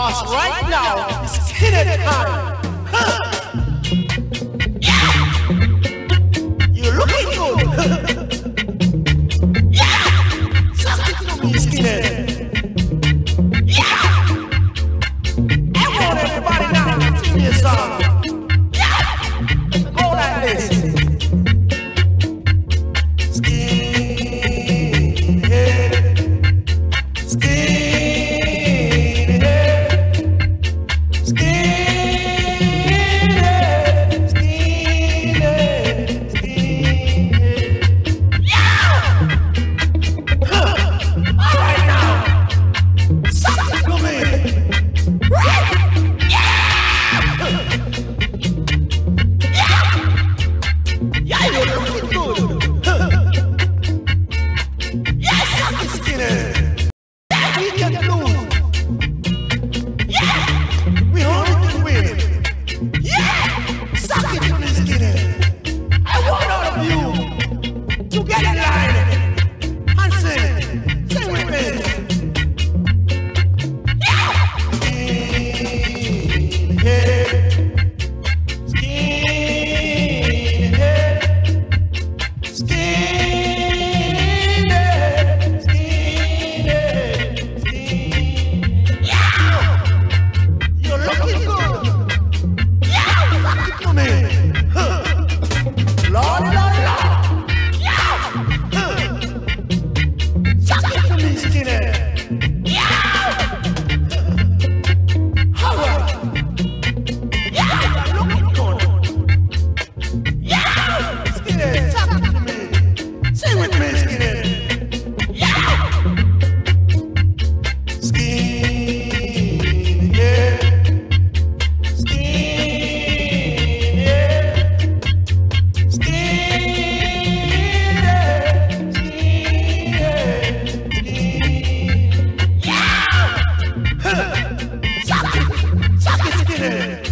'cause right now it's Skinhead time. Huh. Yeah. You're looking good. Yeah. Something to me, Skinhead. Yeah. I want everybody now to sing me a song. Yeah. Go like this. Skinhead.